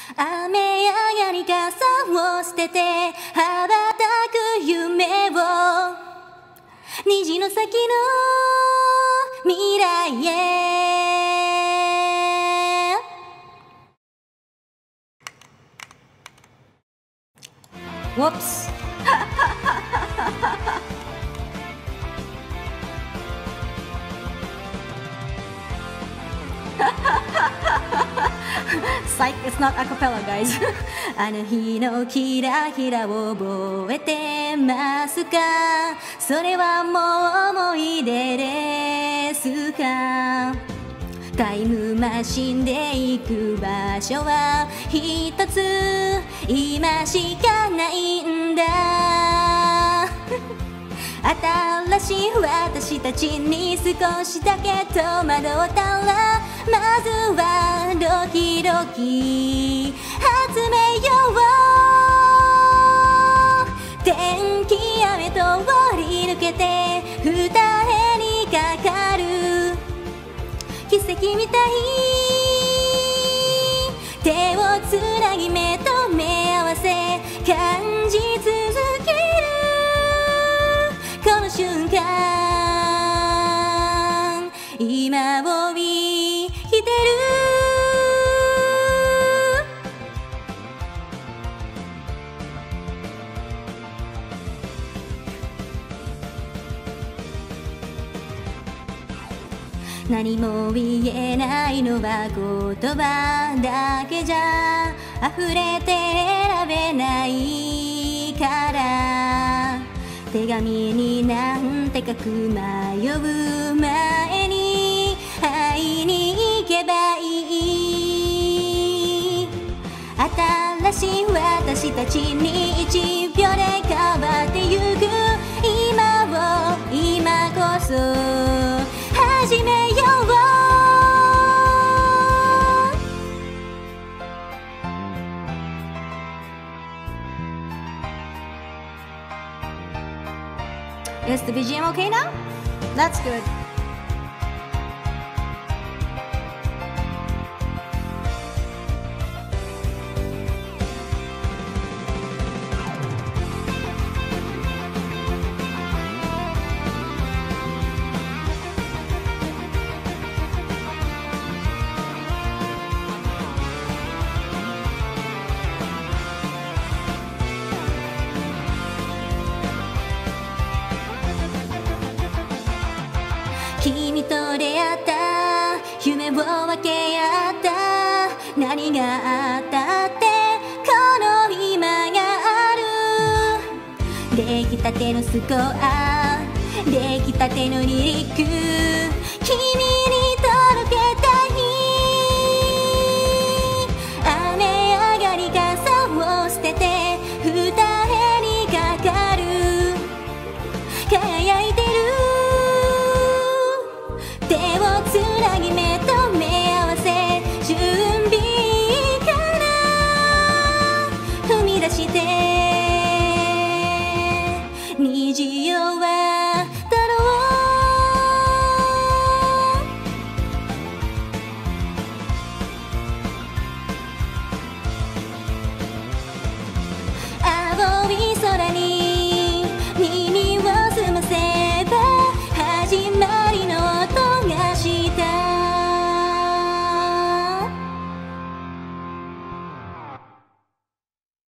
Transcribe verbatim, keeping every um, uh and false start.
雨上がり傘を捨てて羽ばたく夢を虹の先の未来へ。 Whoops. Psych, it's not a cappella, guys. あの日のキラキラを覚えてますか？それはもう思い出ですか？タイムマシンで行く場所は一つ今しかないんだ。新しい私たちに少しだけ戸惑ったら、まずはドキドキ始めよう。天気雨とり抜けて二重にかかる奇跡みたい。手をつなぎ目と目合わせ感じ続けるこの瞬間、今を生きてる。何も言えないのは言葉だけじゃ溢れて選べないから、手紙になんて書く迷う前に会いに行けばいい。新しい私たちに一秒で変わってゆく今を今こそ始めよう。Is the B G M okay now? That's good.「君と出会った夢を分け合った何があったってこの今がある」「出来たてのスコア出来たてのリリック